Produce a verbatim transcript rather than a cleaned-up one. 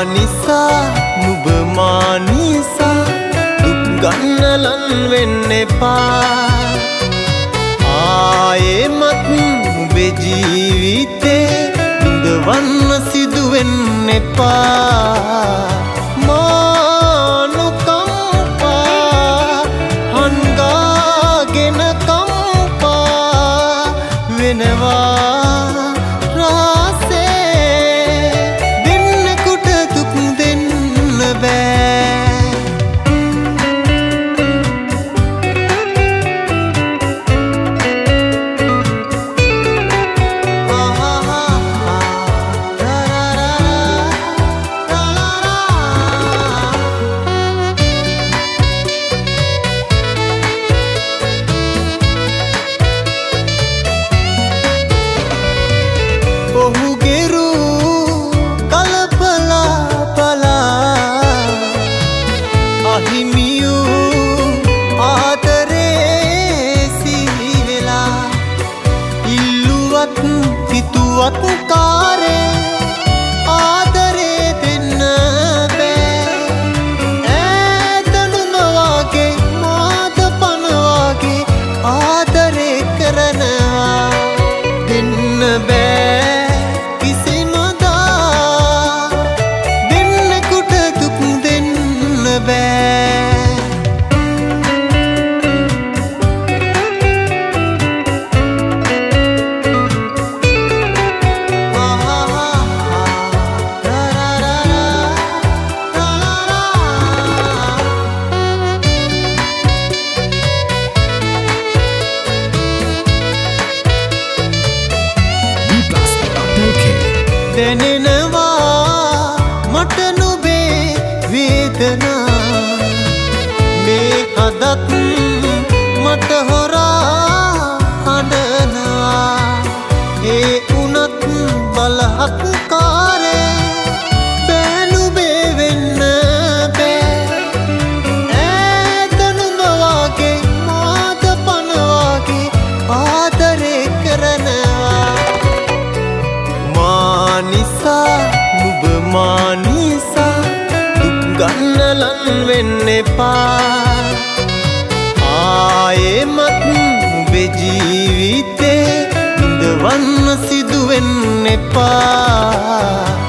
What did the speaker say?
නිසා නුඹ මා නිසා දුක් ගන්නලන් වෙන්න එපා ආයෙමත් නුඹේ ජීවිතේ විඳවන්න සිදු වෙන්න එපා මානුකම්පා හංගාගෙන කම්පා වෙනවා හිතුවත් කාරේ ආදරේ දෙන්න බෑ ඈතනුම වාගේ මාත පන වාගේ ආදරේ කරනවා දෙන්න බෑ කිසිම දා දෙන්නෙකුට දුක් දෙන්න බෑ දැනෙනවා මට නුඹේ වේදනා මේ හදත් මට හොරා හඬනවා ඒ උනත් බලහක් කාරේ බෑ නුඹේ වෙන්න බෑ ඈත නුඹ වාගේ මාත පන වාගේ ආදරේ කරනවා නිසා නුඹ මා නිසා දුක් ගන්නලන් වෙන්න එපා ආයෙමත් නුඹේ ජීවිතේ විඳවන්න සිදු වෙන්න එපා